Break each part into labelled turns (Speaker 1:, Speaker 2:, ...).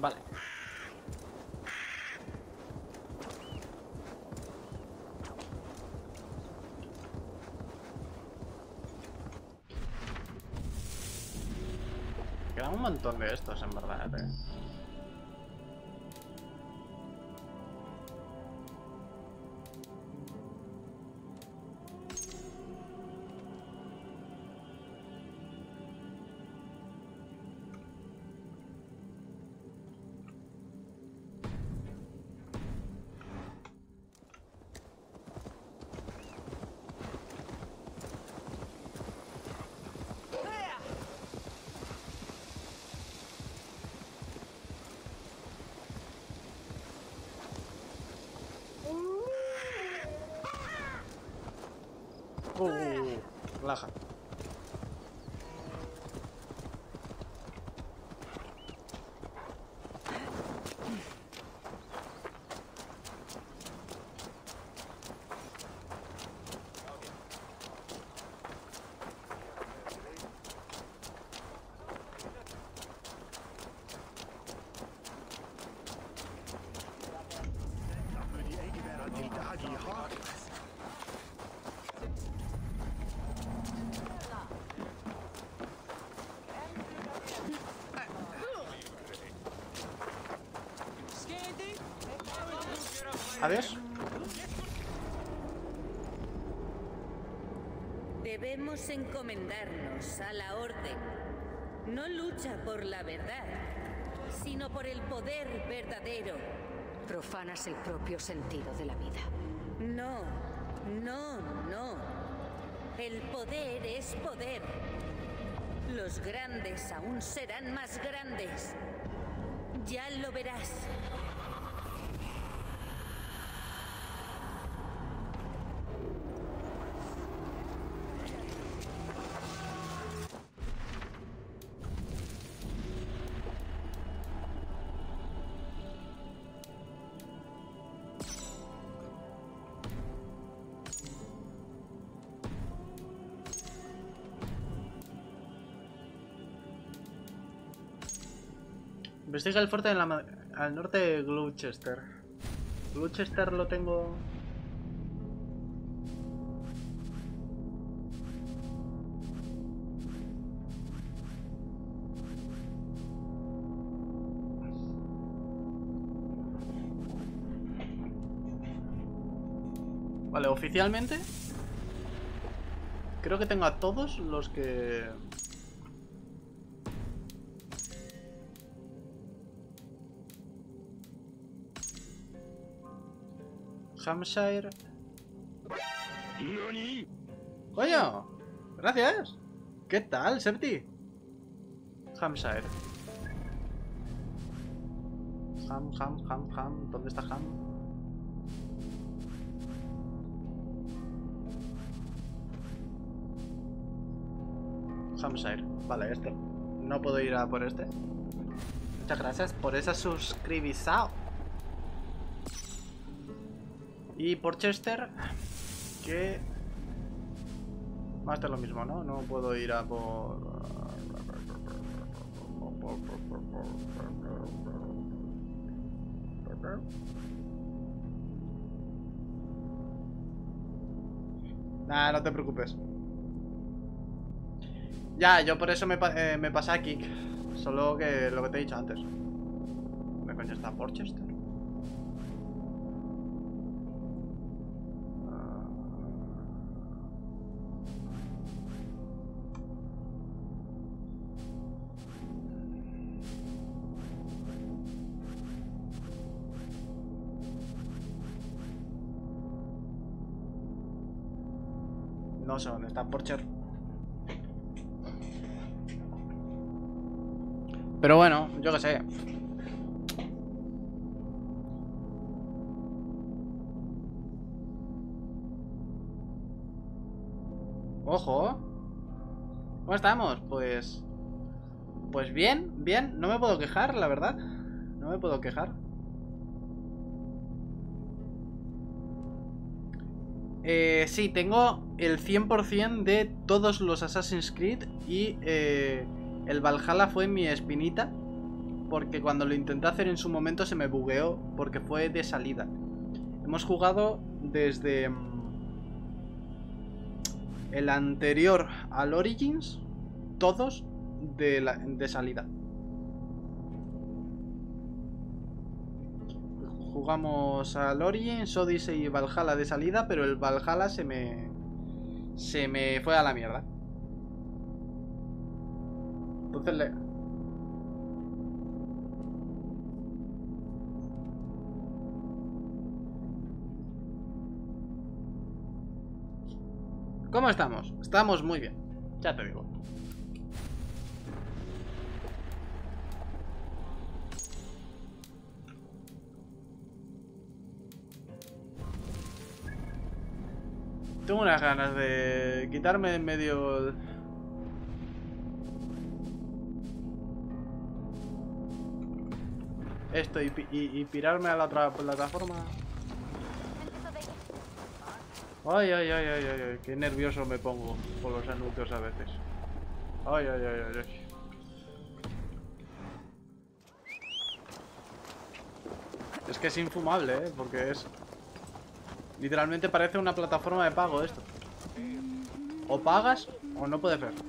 Speaker 1: Vale. Quedan un montón de estos, en verdad, Laja. Adiós.
Speaker 2: Debemos encomendarnos a la orden. No lucha por la verdad, sino por el poder verdadero.
Speaker 3: Profanas el propio sentido de la vida.
Speaker 2: No, no, no. El poder es poder. Los grandes aún serán más grandes. Ya lo verás.
Speaker 1: Investiga el fuerte al norte de Gloucester. Gloucester lo tengo... Vale, oficialmente creo que tengo a todos los que... Hampshire. ¡Coño! ¡Gracias! ¿Qué tal, Septi? Hampshire. Ham. ¿Dónde está Ham? Hampshire. Vale, esto. No puedo ir a por este. Muchas gracias por esa suscribizao. Y por Chester, que va a estar lo mismo, ¿no? No puedo ir a por... Nah, no te preocupes. Ya, yo por eso me pasé a Kick. Solo que lo que te he dicho antes. ¿Dónde coño está Porchester? No sé dónde está Porcher. Pero bueno, yo qué sé. Ojo. ¿Cómo estamos? Pues bien. No me puedo quejar, la verdad. No me puedo quejar. Sí, tengo el 100% de todos los Assassin's Creed. Y el Valhalla fue mi espinita, porque cuando lo intenté hacer en su momento se me bugueó porque fue de salida. Hemos jugado desde el anterior al Origins, todos de salida. Jugamos al Origins, Odyssey y Valhalla de salida, pero el Valhalla se me fue a la mierda. Entonces ¿cómo estamos? Estamos muy bien, ya te digo. Tengo unas ganas de quitarme de en medio esto y pirarme a la otra plataforma. Ay, ay, ay, ay, ay, ay, qué nervioso me pongo por los anuncios a veces. Ay, ay, ay, ay, ay. Es que es infumable, porque es... Literalmente parece una plataforma de pago esto. O pagas o no puedes ver.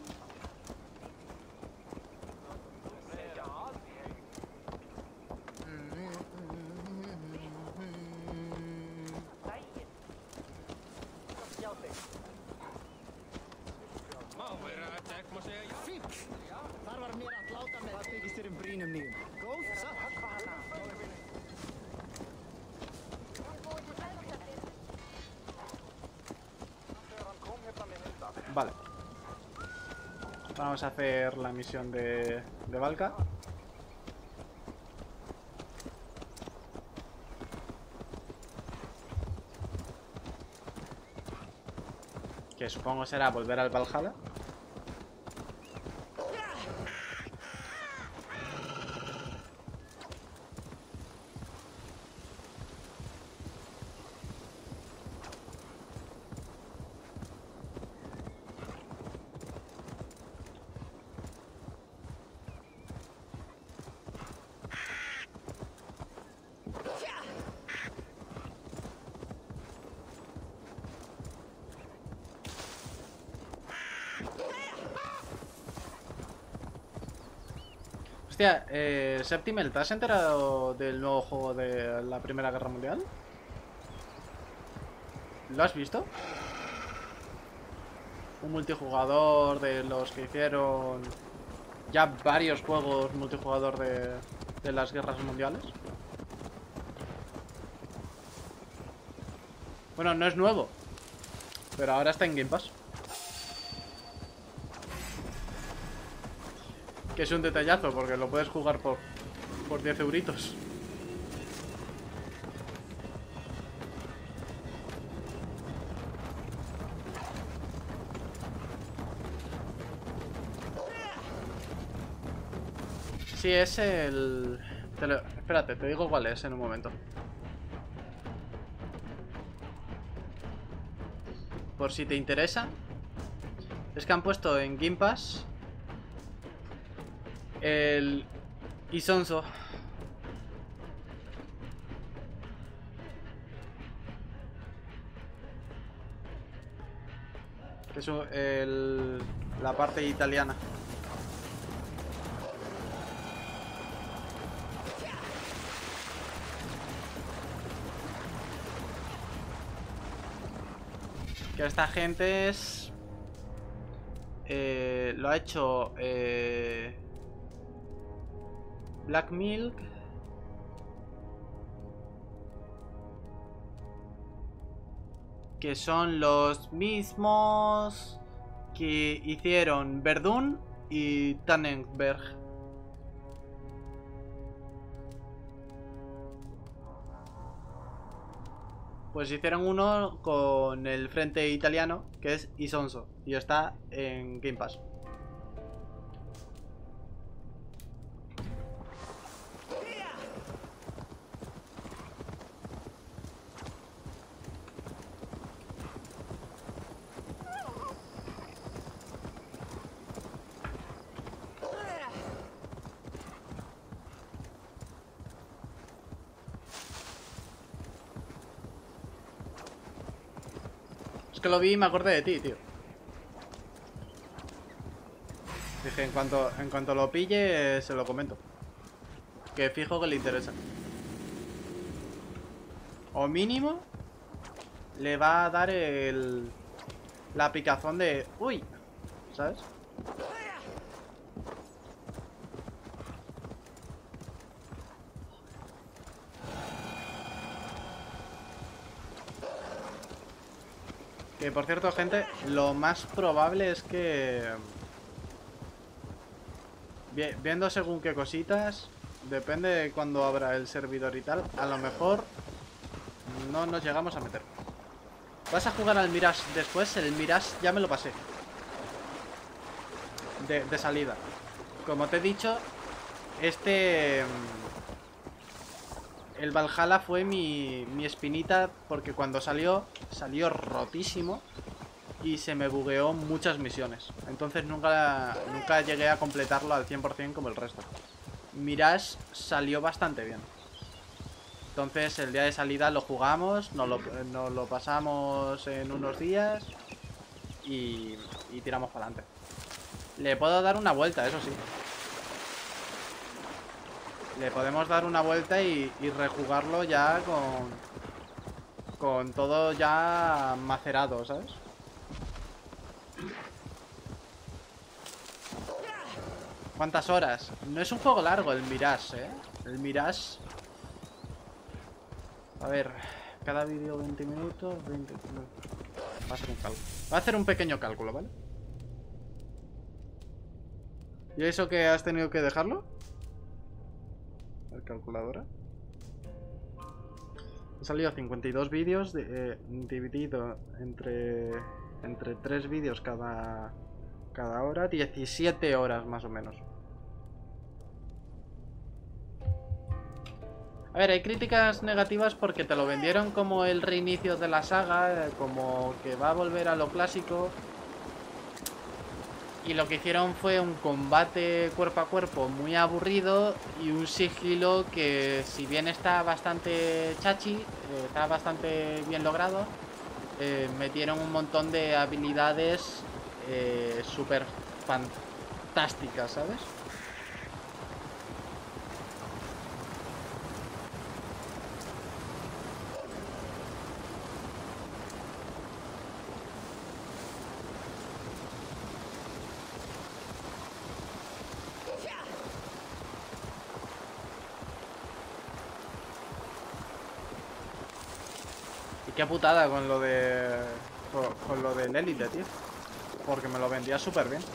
Speaker 1: Vale. Vamos a hacer la misión de Valka. Que supongo será volver al Valhalla. Hostia, Septimel, ¿te has enterado del nuevo juego de la Primera Guerra Mundial? ¿Lo has visto? Un multijugador de los que hicieron ya varios juegos multijugador de las guerras mundiales. Bueno, no es nuevo, pero ahora está en Game Pass. Que es un detallazo, porque lo puedes jugar por 10 euritos. Sí, es el... Espérate, te digo cuál es en un momento. Por si te interesa. Es que han puesto en Game Pass el Isonzo. Que es la parte italiana. Que esta gente es... lo ha hecho... Black Milk. Que son los mismos que hicieron Verdun y Tannenberg. Pues hicieron uno con el frente italiano, que es Isonzo, y está en Game Pass. que lo vi y me acordé de ti, tío. Dije, en cuanto lo pille, se lo comento. Que fijo que le interesa. O mínimo, le va a dar la picazón de... ¡Uy! ¿Sabes? Que por cierto, gente, lo más probable es que... Viendo según qué cositas, depende de cuándo abra el servidor y tal, a lo mejor no nos llegamos a meter. Vas a jugar al Mirage después, el Mirage ya me lo pasé. De salida. Como te he dicho, el Valhalla fue mi espinita porque cuando salió rotísimo y se me bugueó muchas misiones. Entonces nunca llegué a completarlo al 100% como el resto. Mirage salió bastante bien. Entonces el día de salida lo jugamos, nos lo pasamos en unos días y tiramos para adelante. Le puedo dar una vuelta, eso sí. Le podemos dar una vuelta y rejugarlo ya con todo ya macerado, ¿sabes? ¿Cuántas horas? No es un juego largo el Mirage, ¿eh? El Mirage... A ver, cada vídeo 20 minutos, 20... Va a hacer un cálculo. Va a hacer un pequeño cálculo, ¿vale? ¿Y eso que has tenido que dejarlo? La calculadora. Han salido 52 vídeos dividido entre 3 vídeos cada hora, 17 horas más o menos. A ver, hay críticas negativas porque te lo vendieron como el reinicio de la saga, como que va a volver a lo clásico. Y lo que hicieron fue un combate cuerpo a cuerpo muy aburrido y un sigilo que, si bien está bastante chachi, está bastante bien logrado, metieron un montón de habilidades súper fantásticas, ¿sabes? Qué putada con lo de... Con lo del Elite, tío. Porque me lo vendía súper bien.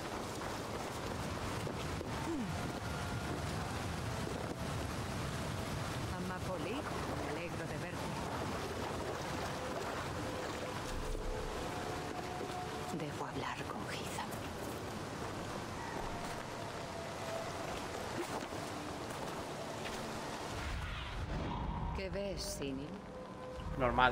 Speaker 3: Amapoli, me alegro de verte. Debo hablar con Heath. ¿Qué ves, Sinin?
Speaker 1: Normal.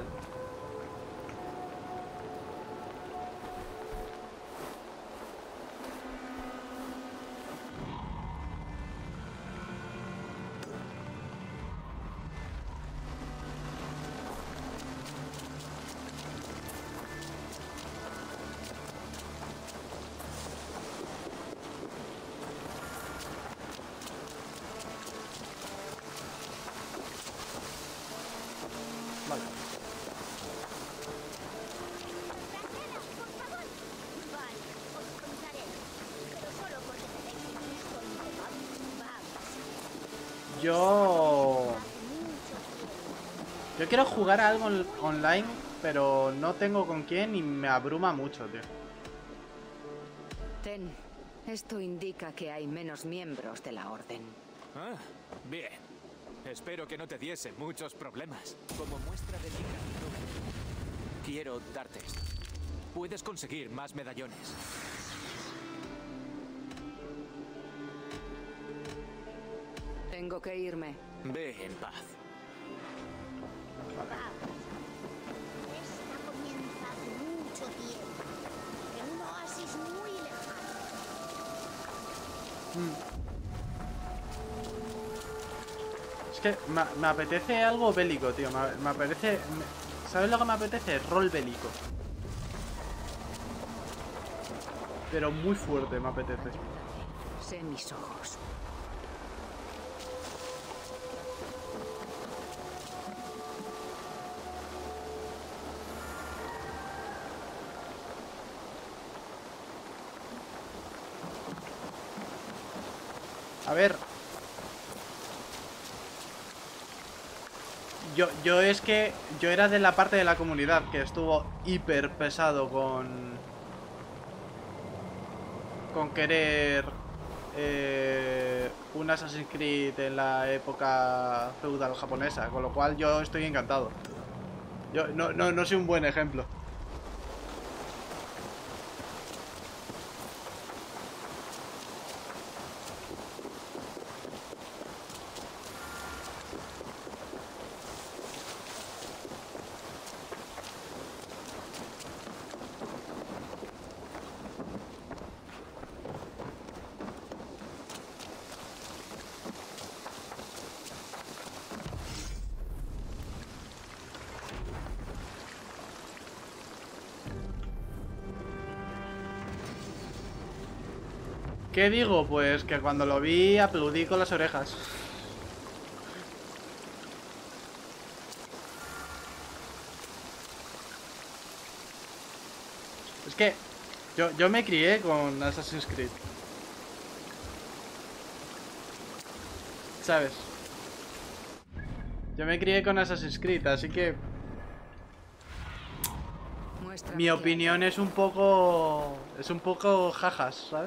Speaker 1: Yo quiero jugar a algo online, pero no tengo con quién y me abruma mucho, tío.
Speaker 3: Ten, esto indica que hay menos miembros de la Orden.
Speaker 4: Ah, bien. Espero que no te diese muchos problemas. Como muestra de mi cariño, quiero darte esto. Puedes conseguir más medallones.
Speaker 3: Tengo que irme.
Speaker 4: Ve en paz.
Speaker 5: Esta comienza hace mucho tiempo, en un oasis muy lejano.
Speaker 1: Es que me apetece algo bélico, tío. Me apetece... ¿Sabes lo que me apetece? Rol bélico. pero muy fuerte me apetece.
Speaker 3: Sé mis ojos.
Speaker 1: A ver. Yo es que yo era de la parte de la comunidad que estuvo hiper pesado con querer un Assassin's Creed en la época feudal japonesa, con lo cual yo estoy encantado. Yo no soy un buen ejemplo. ¿Qué digo? Pues que cuando lo vi aplaudí con las orejas. Es que yo me crié con Assassin's Creed. ¿Sabes? Yo me crié con Assassin's Creed, así que
Speaker 3: Muéstrame
Speaker 1: mi
Speaker 3: qué
Speaker 1: opinión
Speaker 3: hay.
Speaker 1: es un poco jajas, ¿sabes?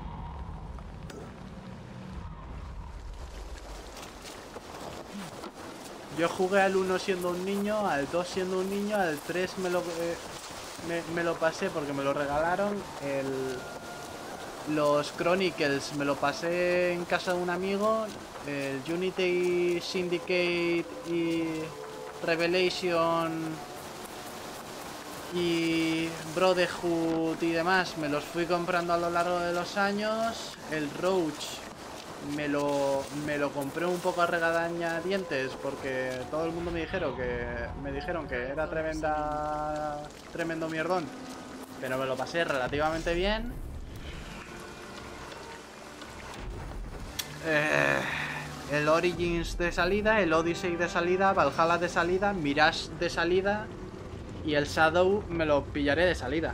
Speaker 1: Yo jugué al 1 siendo un niño, al 2 siendo un niño, al 3 me lo pasé porque me lo regalaron. Los Chronicles me lo pasé en casa de un amigo. El Unity, Syndicate y Revelation y Brotherhood y demás me los fui comprando a lo largo de los años. El Roach me lo compré un poco a regañadientes porque todo el mundo me dijeron que era tremendo mierdón, pero me lo pasé relativamente bien. El Origins de salida, el Odyssey de salida, Valhalla de salida, Mirage de salida y el Shadow me lo pillaré de salida.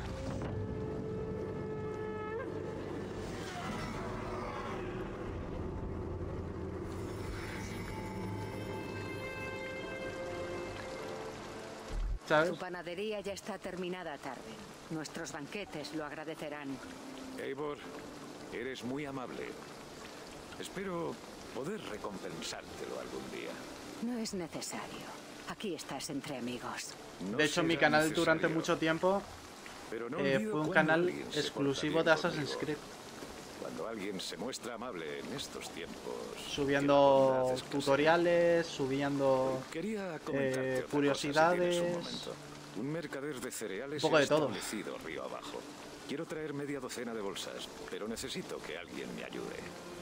Speaker 1: ¿Sabes?
Speaker 3: Tu panadería ya está terminada, Tarven. Nuestros banquetes lo agradecerán.
Speaker 6: Eivor, eres muy amable. Espero poder recompensártelo algún día.
Speaker 3: No es necesario. Aquí estás entre amigos.
Speaker 6: No
Speaker 1: De hecho, mi
Speaker 6: será
Speaker 1: canal durante
Speaker 6: necesario,
Speaker 1: mucho tiempo
Speaker 6: pero no
Speaker 1: fue
Speaker 6: olvido
Speaker 1: un
Speaker 6: cuando
Speaker 1: canal
Speaker 6: alguien se
Speaker 1: exclusivo
Speaker 6: porta
Speaker 1: de
Speaker 6: bien
Speaker 1: Assassin's
Speaker 6: conmigo.
Speaker 1: Creed,
Speaker 6: Cuando alguien se muestra amable en estos tiempos. que la
Speaker 1: subiendo
Speaker 6: bondad escasea.
Speaker 1: tutoriales, subiendo
Speaker 6: Quería comentarte otra
Speaker 1: curiosidades.
Speaker 6: cosa, si tienes un momento. Un mercader de cereales
Speaker 1: Un poco
Speaker 6: se ha
Speaker 1: de todo.
Speaker 6: establecido río abajo. Quiero traer media docena de bolsas, pero necesito que alguien me ayude.